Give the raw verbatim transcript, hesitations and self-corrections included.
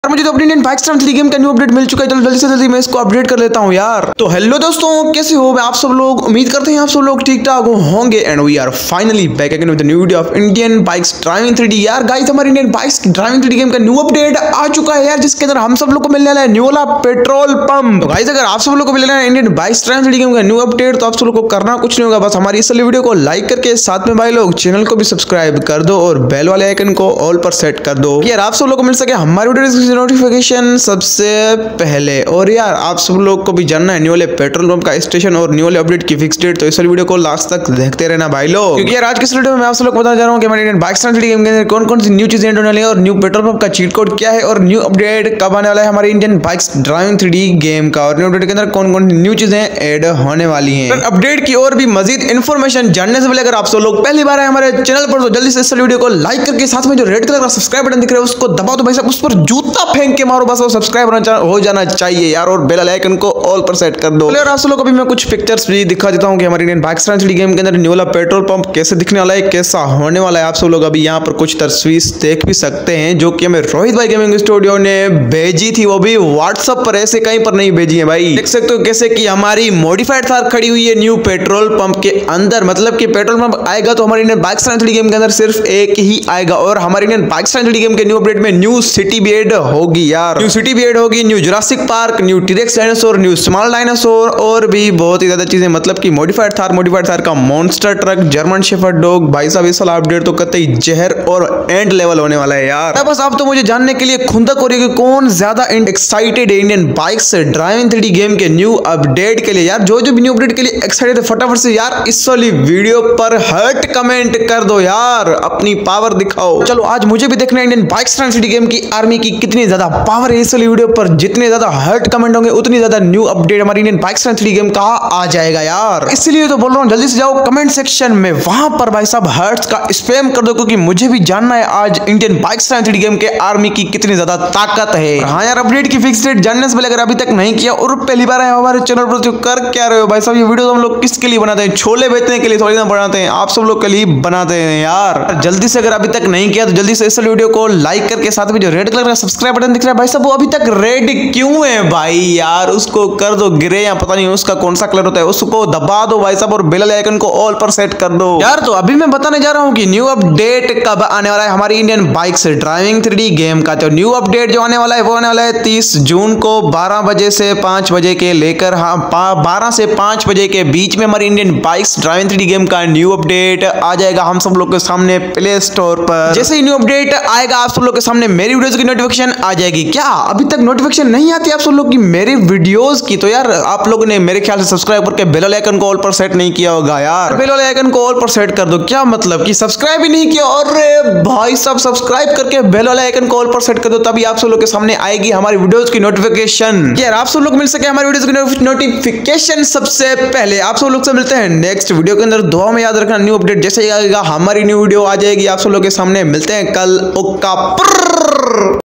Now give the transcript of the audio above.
यार मुझे तो अपनी इंडियन बाइक्स थ्री गेम का न्यू अपडेट मिल चुका है। चलो जल्दी से जल्दी मैं इसको अपडेट कर लेता हूँ यार। तो हेलो दोस्तों, कैसे हो आप सब लोग? उम्मीद करते हैं आप सब लोग ठीक ठाक होंगे। And we are finally back again with new video of Indian bikes driving three D. यार गाइस, हमारी Indian bikes driving three D game का न्यू अपडेट आ चुका है यार, जिसके अंदर हम सब लोग को मिलने वाला है न्यू वाला पेट्रोल पंप। तो गाइस, अगर आप सब लोग को मिलने वाला है Indian bikes driving three D game का न्यू अपडेट, तो आप सब लोग को करना कुछ नहीं होगा, बस हमारी इस वाली वीडियो को लाइक करके साथ में भाई लोग चैनल को भी सब्सक्राइब कर दो और बेल वाले आइकन को ऑल पर सेट कर दो यार, आप सब लोग को मिल सके हमारी वीडियो की नोटिफिकेशन सबसे पहले। और यार आप सब लोग को भी जानना है न्यू वाले पेट्रोल पंप का स्टेशन और न्यू वाले अपडेट की फिक्स डेट, तो इस वाली वीडियो को लास्ट तक देखते रहना भाई लोग, क्योंकि यार आज की इस वीडियो में मैं आप सब लोग को बताने जा रहा हूं कि हमारे Indian bikes three D game के अंदर कौन कौन सी न्यू चीजें ऐड होने वाली है और न्यू पेट्रोल पंप का चीट कोड क्या है और न्यू अपडेट कब आने वाला है हमारे Indian bikes driving three D game का, और न्यू अपडेट के अंदर कौन कौन सी न्यू चीजें ऐड होने वाली हैं। अपडेट की और भी मजीद इन्फॉर्मेशन जानने से पहले अगर आप सब लोग पहली बार आए हमारे चैनल पर, तो जल्दी से इस वीडियो को लाइक करके साथ में जो रेड कलर का सब्सक्राइब बटन दिख रहा है उसको दबाओ, तो भाई साहब उस पर जूता फेंक के मारो, बस वो सब्सक्राइब हो जाना चाहिए यार, और बेल आइकन को ऑल पर सेट कर दो। और आप सब लोगों को भी मैं कुछ पिक्चर्स भी दिखा देता हूं कि हमारी Indian bikes three D game के अंदर न्यू वाला पेट्रोल पंप कैसे दिखने वाला है, कैसा होने वाला है। आप सब लोग अभी यहां पर कुछ तस्वीर देख भी सकते हैं जो कि हमें रोहित भाई गेमिंग स्टूडियो ने भेजी थी, वो भी व्हाट्सएप पर, ऐसे कहीं पर नहीं भेजी है भाई। देख सकते हो कैसे कि हमारी मॉडिफाइड थार खड़ी हुई है न्यू पेट्रोल पंप के अंदर, मतलब कि पेट्रोल पंप आएगा तो हमारी Indian bikes three D game के अंदर सिर्फ एक ही आएगा, और हमारी Indian bikes three D game के न्यू अपडेट में न्यू सिटी भी ऐड होगी यार, न्यू सिटी भी ऐड होगी, new Jurassic Park, new T rex dinosaur, new small dinosaur और भी बहुत ही ज्यादा चीजें, मतलब कि मॉडिफाइड थार मॉडिफाइड थार का monster truck, German shepherd dog. भाई साहब इस वाला अपडेट तो कतई जहर और एंड लेवल होने वाला है यार। बस आप तो मुझे जानने के लिए खुंदक हो रही है कि कौन ज्यादा एक्साइटेड है Indian bikes driving three D game के न्यू अपडेट के लिए यार। जो जो भी न्यू अपडेट के लिए एक्साइटेड है फटाफट से यार इस वाली वीडियो पर हर्ट कमेंट कर दो यार, अपनी पावर दिखाओ। चलो आज मुझे भी देखना है Indian bikes driving three D game की आर्मी की कितनी ज्यादा पावर है इस वाली वीडियो पर। जितने ज्यादा हर्ट कमेंट होंगे उतनी ज्यादा न्यू अपडेट हमारी Indian bikes three D game का आ जाएगा यार, इसलिए तो बोल रहा हूं जल्दी से जाओ कमेंट सेक्शन में, वहां पर भाई साहब हर्ट्स का स्पैम कर दो, क्योंकि मुझे भी जानना है आज Indian bikes three D game के आर्मी की कितनी ज्यादा ताकत है। हाँ यार, अपडेट की फिक्स डेट जानने से पहले अगर अभी तक नहीं किया और पहली बार आए हमारे चैनल पर, तो कर क्या रहे हो भाई साहब। ये वीडियो तो हम लोग किसके लिए बनाते हैं? छोले बेचने के लिए थोड़ी ना बनाते हैं, आप सब लोग के लिए बनाते हैं यार। जल्दी से अगर अभी तक नहीं किया तो जल्दी से इस वीडियो को लाइक करके साथ में जो रेड कलर का सब्सक्राइब बटन दिख रहा है भाई साहब, वो अभी तक रेड क्यों है भाई यार, उसको कर दो ग्रे या पता नहीं उसका कौन सा कलर होता है, उसको दबा दो भाई साहब और बेल आइकन को ऑल पर सेट कर दो यार। तो अभी मैं बताने जा रहा हूं कि न्यू अपडेट कब आने वाला है हमारी Indian bikes driving three D game का। तो न्यू अपडेट जो आने वाला है वो आने वाला है तीस जून को बारह बजे से पांच बजे के लेकर हाँ बारह से पांच बजे के बीच में हमारी Indian bikes driving three D game का न्यू अपडेट आ जाएगा हम सब लोग के सामने प्ले स्टोर पर। जैसे ही न्यू अपडेट आएगा आप सब लोग के सामने मेरी वीडियोस की नोटिफिकेशन आ जाएगी। क्या अभी तक नोटिफिकेशन नहीं आती आप सब लोग की मेरी वीडियोस की? तो यार आप लोगों ने मेरे ख्याल से सब्सक्राइब करके बेल आइकन को ऑल पर सेट नहीं किया होगा यार, बेल आइकन को ऑल पर सेट कर दो। क्या मतलब कि सब्सक्राइब ही नहीं किया? और भाई सब सब्सक्राइब करके बेल आइकन को ऑल पर सेट कर दो, तभी आप सब लोग के सामने आएगी हमारी वीडियोस की नोटिफिकेशन यार, आप सब लोग मिल सके हमारी वीडियोस की नोटिफिकेशन सबसे पहले। आप सब लोग से मिलते हैं नेक्स्ट वीडियो के अंदर। दुआ में याद रखना न्यू अपडेट जैसे ही आएगा हमारी न्यू वीडियो आ जाएगी आप सब लोग के सामने। मिलते हैं कल। ओका।